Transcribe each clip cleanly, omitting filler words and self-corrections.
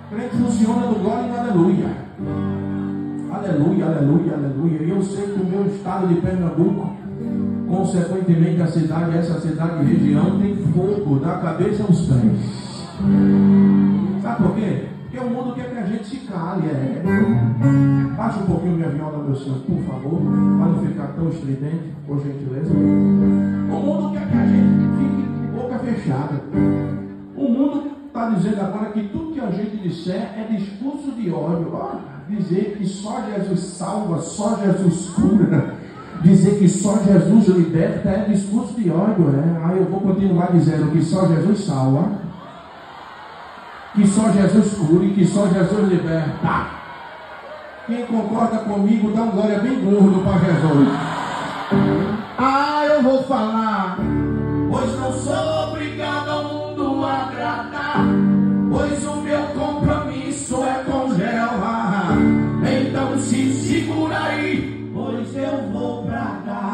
Crente funciona do glória e aleluia. Aleluia, aleluia, aleluia. E eu sei que o meu estado de Pernambuco, consequentemente essa cidade e região, tem fogo da cabeça aos pés. Sabe por quê? Porque o mundo quer que a gente se cale. Baixa um pouquinho minha viola, meu senhor, por favor, para não ficar tão estridente, por gentileza. O mundo quer que a gente fique de boca fechada. O mundo está dizendo agora que tudo que a gente disser é discurso de ódio. Dizer que só Jesus salva, só Jesus cura, dizer que só Jesus liberta é discurso de ódio. Aí eu vou continuar dizendo que só Jesus salva, que só Jesus cura e que só Jesus liberta. Quem concorda comigo, dá um glória bem gordo para Jesus. Eu vou falar, pois não sou obrigado ao mundo a agradar, pois o meu compromisso é com Jeová. Então se segura aí, pois eu vou bradar.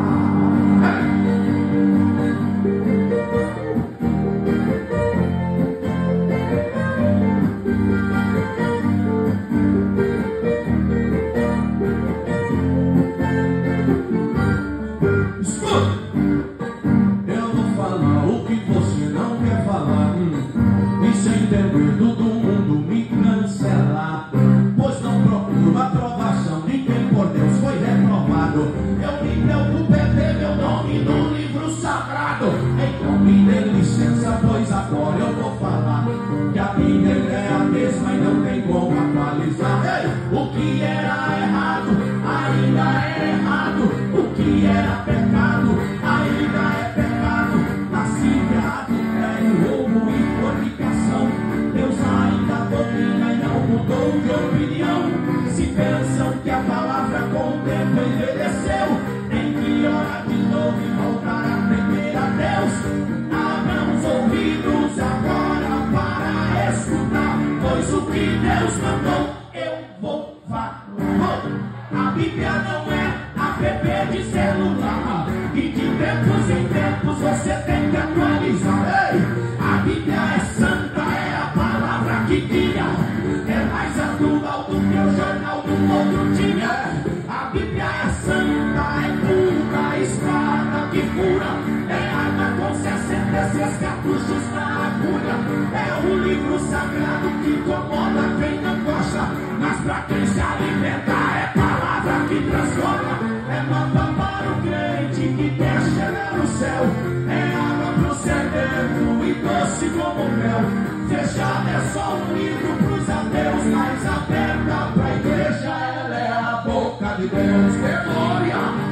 Medo do mundo me cancelar, pois não procuro aprovação de quem por Deus foi reprovado. Eu me preocupo é ter meu nome no livro sagrado. Então me dê licença, pois agora eu vou falar que a Bíblia é a mesma e não tem como atualizar. O que era errado ainda é errado, o que era pecado ainda é pecado. Lascívia, adultério, roubo e fornicação, Deus ainda domina e não mudou de opinião. Se pensam que a palavra com o tempo envelheceu, tem que orar de novo e voltar a temer a Deus. Abram os ouvidos agora para escutar, pois o que Deus mandou eu vou falar. A Bíblia não é app de celular, e de tempos em tempos você tem que atualizar. A Bíblia é santa, é a palavra que guia, é mais atual do que o jornal do outro dia. A Bíblia é santa, é pura, espada que cura, é arma com 66 cartuchos na agulha. É o livro sagrado que incomoda quem não gosta, mas pra quem se alimenta é palavra que transforma. É mapa para o crente que quer chegar no céu, é água pro sedento e doce como mel. Fechada é só um livro pros ateus, mas aberta pra igreja ela é a boca de Deus. Que glória!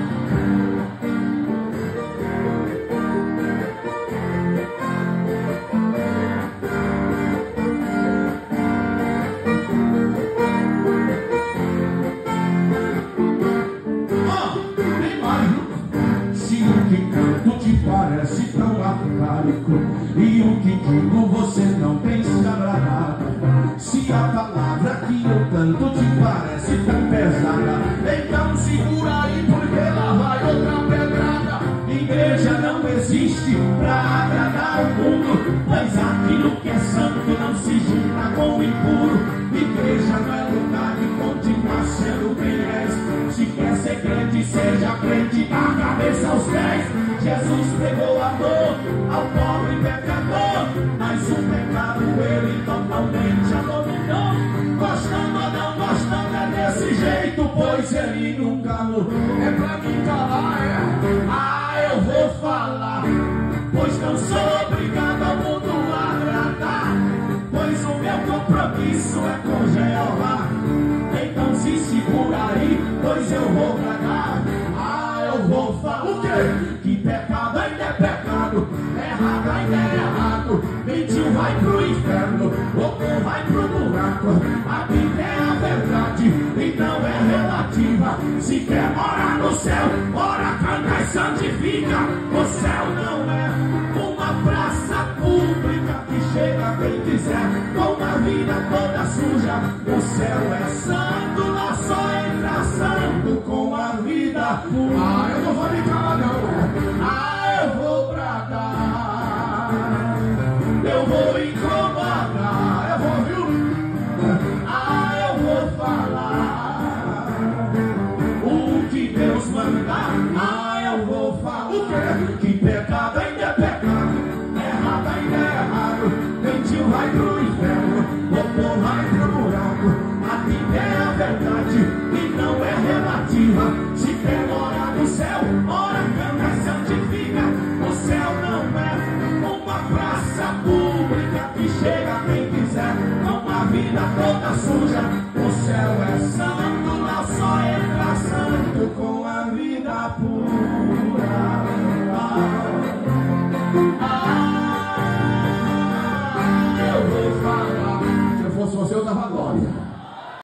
Parece tão arcaico, e o que digo você não tem se agradado. Se a palavra que eu canto te parece tão pesada, então segura aí, porque lá vai outra pedrada. Igreja não existe pra agradar o mundo, pois aquilo que é santo não se junta com o impuro. Igreja não é lugar de continuar sendo quem és. Se quer ser crente, seja crente da cabeça aos pés. Jesus pregou amor ao pobre pecador, mas o pecado ele totalmente abominou. Gostando ou não gostando é desse jeito, pois ele nunca mudou. É pra mim falar, eu vou falar, pois não sou obrigado ao mundo a agradar, pois o meu compromisso é com Jeová. Então se segura aí, pois eu vou bradar. Eu vou falar o quê? Que pecado ainda é pecado, errado ainda é errado, mentiu vai pro inferno, louco vai pro buraco. A Bíblia é a verdade e não é relativa. Se quer morar no céu, ora, canta e santifica. O céu não é uma praça pública que chega quem quiser, com a vida toda suja. O céu é santo, lá só entra santo com a vida pura. Eu não vou me